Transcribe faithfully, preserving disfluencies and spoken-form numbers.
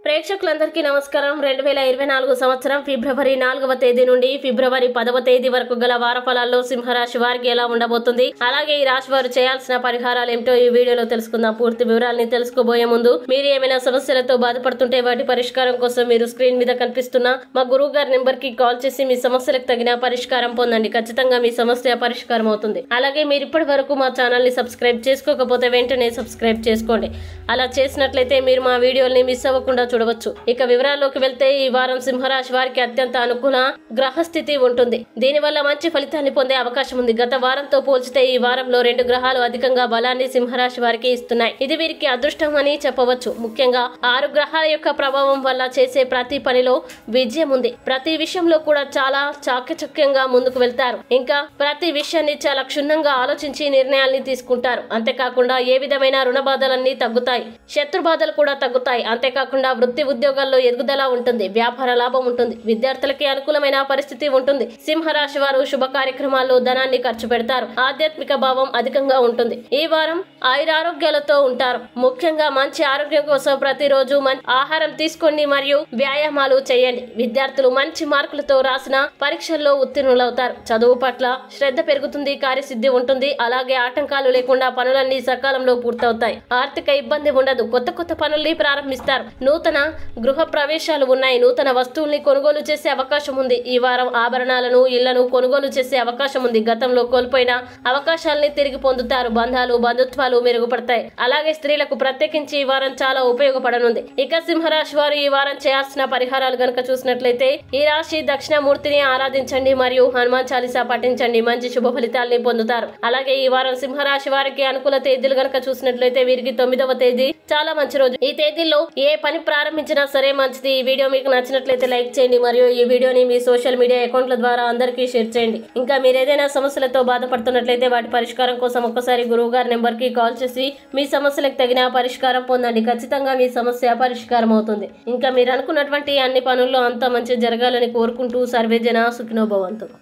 ప్రేక్షకులందరికీ నమస్కారం. రెండు వేల ఇరవై నాలుగు సంవత్సరం ఫిబ్రవరి నాలుగవ తేదీ నుండి ఫిబ్రవరి పదవ తేదీ వరకు గల వార ఫలాల్లో సింహరాశి వారికి ఎలా ఉండబోతుంది, అలాగే ఈ రాశి వారు చేయాల్సిన పరిహారాలు ఏమిటో ఈ వీడియోలో తెలుసుకుందాం. పూర్తి వివరాలని తెలుసుకోబోయే ముందు మీరు ఏమైనా సమస్యలతో బాధపడుతుంటే వాటి పరిష్కారం కోసం మీరు స్క్రీన్ మీద కనిపిస్తున్న మా గురువు గారి నెంబర్ కి కాల్ చేసి మీ సమస్యలకు తగిన పరిష్కారం పొందండి. ఖచ్చితంగా మీ సమస్య పరిష్కారం అవుతుంది. అలాగే మీరు ఇప్పటి వరకు మా ఛానల్ ని సబ్స్క్రైబ్ చేసుకోకపోతే వెంటనే సబ్స్క్రైబ్ చేసుకోండి. అలా చేసినట్లయితే మీరు మా వీడియోల్ని మిస్ అవ్వకుండా చూడవచ్చు. ఇక వివరాల్లోకి వెళ్తే ఈ వారం సింహరాశి వారికి అత్యంత అనుకూల గ్రహస్థితి ఉంటుంది. దీనివల్ల మంచి ఫలితాన్ని పొందే అవకాశం ఉంది. గత వారంతో పోల్చితే ఈ వారంలో రెండు గ్రహాలు అధికంగా బలాన్ని సింహరాశి వారికి ఇస్తున్నాయి. ఇది వీరికి అదృష్టం అని చెప్పవచ్చు. ముఖ్యంగా ఆరు గ్రహాల యొక్క ప్రభావం వల్ల చేసే ప్రతి పనిలో విజయం ఉంది. ప్రతి విషయంలో కూడా చాలా చాకచక్యంగా ముందుకు వెళ్తారు. ఇంకా ప్రతి విషయాన్ని చాలా క్షుణ్ణంగా ఆలోచించి నిర్ణయాల్ని తీసుకుంటారు. అంతేకాకుండా ఏ విధమైన రుణ బాధలన్నీ తగ్గుతాయి, శత్రు బాధలు కూడా తగ్గుతాయి. అంతేకాకుండా వృత్తి ఉద్యోగాల్లో ఎదుగుదల ఉంటుంది, వ్యాపార లాభం ఉంటుంది, విద్యార్థులకి అనుకూలమైన పరిస్థితి ఉంటుంది. సింహరాశి వారు శుభ కార్యక్రమాల్లో ధనాన్ని ఖర్చు పెడతారు. ఆధ్యాత్మిక భావం అధికంగా ఉంటుంది. ఈ వారం ఆయురారోగ్యాలతో ఉంటారు. ముఖ్యంగా మంచి ఆరోగ్యం కోసం ప్రతిరోజు మంచి ఆహారం తీసుకోండి మరియు వ్యాయామాలు చేయండి. విద్యార్థులు మంచి మార్కులతో రాసిన పరీక్షల్లో ఉత్తీర్ణులవుతారు. చదువు పట్ల శ్రద్ధ పెరుగుతుంది, కార్యసిద్ధి ఉంటుంది. అలాగే ఆటంకాలు లేకుండా పనులన్నీ సకాలంలో పూర్తవుతాయి. ఆర్థిక ఇబ్బంది ఉండదు. కొత్త కొత్త పనుల్ని ప్రారంభిస్తారు. నూతన గృహ ప్రవేశాలు ఉన్నాయి. నూతన వస్తువుల్ని కొనుగోలు చేసే అవకాశం ఉంది. ఈ వారం ఆభరణాలను, ఇళ్లను కొనుగోలు చేసే అవకాశం ఉంది. గతంలో కోల్పోయిన అవకాశాలని తిరిగి పొందుతారు. బంధాలు, బంధుత్వాలు మెరుగుపడతాయి. అలాగే స్త్రీలకు ప్రత్యేకించి ఈ వారం చాలా ఉపయోగపడనుంది. ఇక సింహరాశి వారు ఈ వారం చేయాల్సిన పరిహారాలు గనక చూసినట్లయితే ఈ రాశి దక్షిణామూర్తిని ఆరాధించండి మరియు హనుమాన్ చాలీసా పఠించండి. మంచి శుభ ఫలితాలని పొందుతారు. అలాగే ఈ వారం సింహరాశి వారికి అనుకూల తేదీలు గనక చూసినట్లయితే వీరికి తొమ్మిదవ తేదీ చాలా మంచి రోజు. ఈ తేదీల్లో ఏ పని ప్రారంభించినా సరే మంచిది. ఈ వీడియో మీకు నచ్చినట్లయితే లైక్ చేయండి మరియు ఈ వీడియోని మీ సోషల్ మీడియా అకౌంట్ల ద్వారా అందరికీ షేర్ చేయండి. ఇంకా మీరు ఏదైనా సమస్యలతో బాధపడుతున్నట్లయితే వాటి పరిష్కారం కోసం ఒక్కసారి గురువు గారి నెంబర్ కి కాల్ చేసి మీ సమస్యలకు తగిన పరిష్కారం పొందండి. ఖచ్చితంగా మీ సమస్య పరిష్కారం అవుతుంది. ఇంకా మీరు అనుకున్నటువంటి అన్ని పనుల్లో అంతా మంచి జరగాలని కోరుకుంటూ సర్వే జన సుఖినో భవంతు.